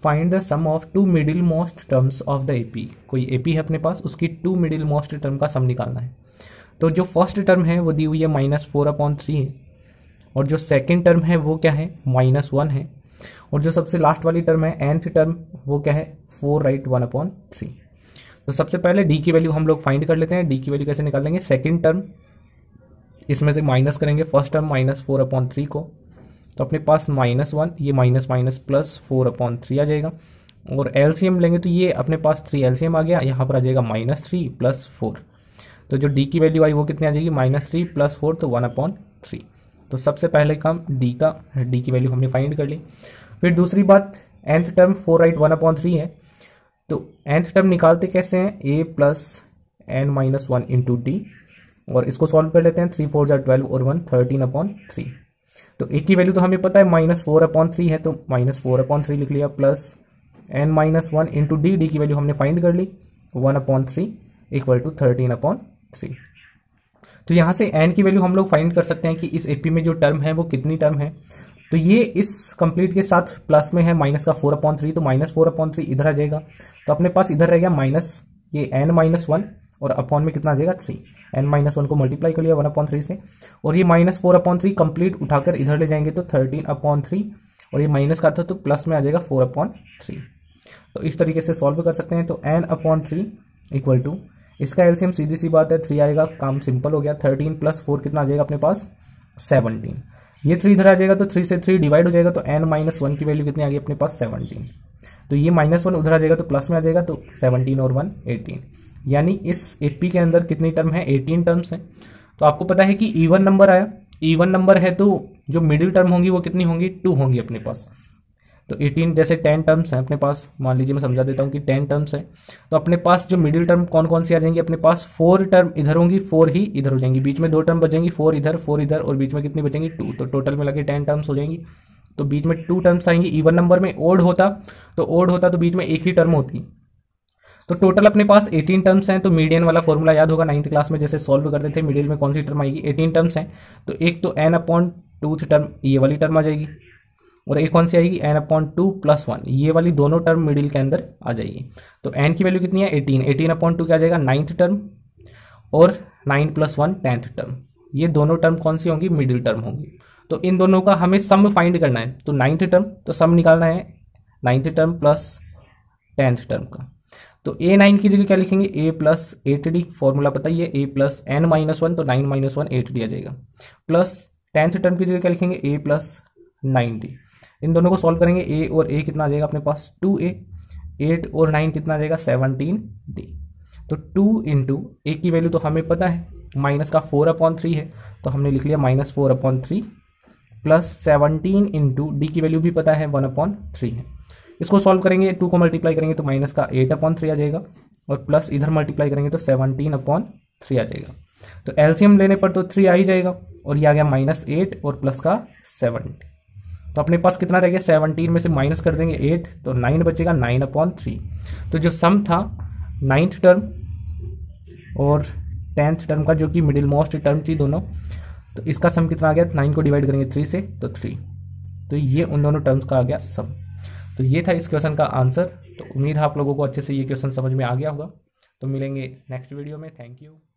Find the sum of two middle most terms of the AP. कोई AP है अपने पास, उसकी टू मिडिल मोस्ट टर्म का सम निकालना है। तो जो फर्स्ट टर्म है वो दी हुई है -4/3 है, और जो सेकंड टर्म है वो क्या है -1 है, और जो सबसे लास्ट वाली टर्म है nth टर्म वो क्या है 4 राइट 1/3। तो सबसे पहले डी की वैल्यू हम लोग फाइंड कर लेते हैं। डी की वैल्यू कैसे निकालेंगे, सेकंड टर्म इसमें से माइनस करेंगे फर्स्ट टर्म -4/3 को, तो अपने पास -1, ये माइनस माइनस प्लस 4/3 आ जाएगा, और एलसीएम लेंगे तो ये अपने पास 3 एलसीएम आ गया, यहाँ पर आ जाएगा -3 + 4। तो जो डी की वैल्यू आई वो कितनी आ जाएगी -3 + 4, तो 1/3। तो सबसे पहले काम डी की वैल्यू हमने फाइंड कर ली। फिर दूसरी बात, nth टर्म 4 राइट 1/3 है, तो nth टर्म निकालते कैसे हैं, a + n-1 इंटू डी, और इसको सॉल्व कर लेते हैं। 3 4 = 12 और 1 13/3। तो a की वैल्यू तो हमें पता है -4/3 है, तो -4/3 लिख लिया, प्लस n-1 इंटू डी की वैल्यू हमने फाइंड कर ली 1/3 = 13/3। तो यहाँ से n की वैल्यू हम लोग फाइंड कर सकते हैं कि इस एपी में जो टर्म है वो कितनी टर्म है। तो ये इस कंप्लीट के साथ प्लस में है माइनस का 4/3, तो -4/3 इधर आ जाएगा, तो अपने पास इधर रह गया माइनस ये n-1 और अपॉन में कितना आ जाएगा 3। n-1 को मल्टीप्लाई कर लिया 1/3 से, और ये -4/3 कंप्लीट उठाकर इधर ले जाएंगे तो 13/3, और ये माइनस का था तो प्लस में आ जाएगा 4/3। तो इस तरीके से सॉल्व कर सकते हैं। तो n/3 = इसका एलसीएम सीधी सी बात है 3 आएगा, काम सिंपल हो गया। 13 + 4 कितना आ जाएगा अपने पास 17। ये 3 इधर आ जाएगा तो 3 से 3 डिवाइड हो जाएगा, तो n-1 की वैल्यू कितनी आ गई अपने पास 17। तो ये -1 उधर आ जाएगा तो प्लस में आ जाएगा, तो 17 और 1 18। यानी इस एपी के अंदर कितनी टर्म है 18 टर्म्स हैं। तो आपको पता है कि इवन नंबर आया, इवन नंबर है तो जो मिडिल टर्म होंगी वो कितनी होंगी 2 होंगी अपने पास। तो 18 जैसे 10 टर्म्स हैं अपने पास, मान लीजिए मैं समझा देता हूँ कि 10 टर्म्स हैं, तो अपने पास जो मिडिल टर्म कौन कौन सी आ जाएंगी अपने पास 4 टर्म इधर होंगी, 4 ही इधर हो जाएंगी, बीच में 2 टर्म बचेंगी, 4 इधर और बीच में कितनी बचेंगी 2, तो टोटल मिला के 10 टर्म्स हो जाएंगी। तो बीच में 2 टर्म्स आएंगी। इवन नंबर में ओड होता तो बीच में एक ही टर्म होती। तो टोटल अपने पास 18 टर्म्स हैं। तो मीडियन वाला फॉर्मूला याद होगा 9th क्लास में जैसे सॉल्व करते थे, मिडिल में कौन सी टर्म आएगी 18 टर्म्स हैं, तो एक तो n/2 टर्म ये वाली टर्म आ जाएगी, और एक कौन सी आएगी n/2 + 1, ये वाली दोनों टर्म मिडिल के अंदर आ जाएगी। तो n की वैल्यू कितनी है 18, 18/2 क्या आ जाएगा 9th टर्म, और 9 + 1 10th टर्म, ये दोनों टर्म कौन सी होंगी मिडिल टर्म होंगी। तो इन दोनों का हमें सम फाइंड करना है। तो 9th टर्म तो सम निकालना है 9th term plus 10th term का। तो a9 की जगह क्या लिखेंगे a + 8d, फॉर्मूला पता ही है a + n-1, तो 9 - 1 8d आ जाएगा, प्लस 10th टर्म की जगह क्या लिखेंगे a + 9d। इन दोनों को सॉल्व करेंगे, a और a कितना आ जाएगा अपने पास 2a, 8 और 9 कितना आ जाएगा 17d। तो 2 इंटू a की वैल्यू तो हमें पता है माइनस का 4/3 है, तो हमने लिख लिया -4/3, प्लस 17 इंटू डी की वैल्यू भी पता है 1/3 है। इसको सॉल्व करेंगे, 2 को मल्टीप्लाई करेंगे तो माइनस का 8/3 आ जाएगा, और प्लस इधर मल्टीप्लाई करेंगे तो 17/3 आ जाएगा। तो एलसीएम लेने पर तो 3 आ ही जाएगा, और ये आ गया -8 और प्लस का 17। तो अपने पास कितना रह गया 17 में से माइनस कर देंगे 8, तो 9 बचेगा 9/3। तो जो सम था 9th टर्म और 10th टर्म का, जो कि मिडिल मोस्ट टर्म थी दोनों, तो इसका सम कितना आ गया 9 को डिवाइड करेंगे 3 से तो 3। तो ये उन दोनों टर्म्स का आ गया सम। तो ये था इस क्वेश्चन का आंसर। तो उम्मीद है आप लोगों को अच्छे से ये क्वेश्चन समझ में आ गया होगा। तो मिलेंगे नेक्स्ट वीडियो में। Thank you.